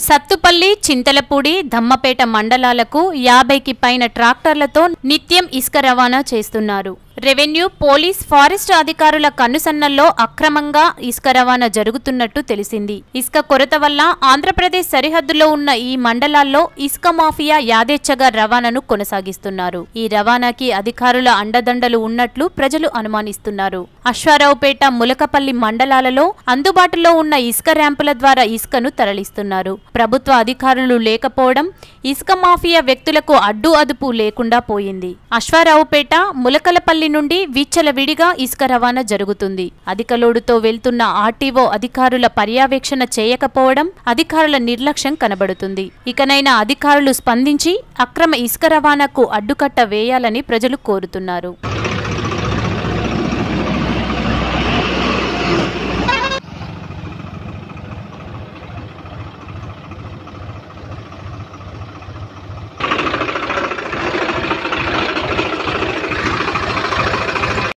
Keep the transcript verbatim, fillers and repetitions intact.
సత్తుపల్లి, చింతలపూడి, దమ్మపేట మండలాలకు యాభైకి పైన ట్రాక్టర్లతో నిత్యం ఇసుక రవాణా చేస్తున్నారు. రెవెన్యూ, పోలీస్, ఫారెస్ట్ అధికారుల కన్నుసన్నల్లో అక్రమంగా ఇసుక రవాణా జరుగుతున్నట్టు తెలిసింది. ఇసుక కొరత వల్ల ఆంధ్రప్రదేశ్ సరిహద్దులో ఉన్న ఈ మండలాల్లో ఇసుక మాఫియా యాదేచ్ఛగా రవాణాను కొనసాగిస్తున్నారు. ఈ రవాణాకి అధికారుల అండదండలు ఉన్నట్లు ప్రజలు అనుమానిస్తున్నారు. అశ్వారావుపేట, ములకపల్లి మండలాలలో అందుబాటులో ఉన్న ఇసుక ర్యాంపుల ద్వారా ఇసుకను తరలిస్తున్నారు. ప్రభుత్వ అధికారులు లేకపోవడం ఇసుక మాఫియా వ్యక్తులకు అడ్డు అదుపు లేకుండా పోయింది. అశ్వారావుపేట, ములకలపల్లి నుండి విచ్చలవిడిగా ఇసుక రవాణా జరుగుతుంది. అధిక లోడుతో వెళ్తున్న ఆర్టీఓ అధికారుల పర్యవేక్షణ చేయకపోవడం, అధికారుల నిర్లక్ష్యం కనబడుతుంది. ఇకనైనా అధికారులు స్పందించి అక్రమ ఇసుక రవాణాకు అడ్డుకట్ట వేయాలని ప్రజలు కోరుతున్నారు.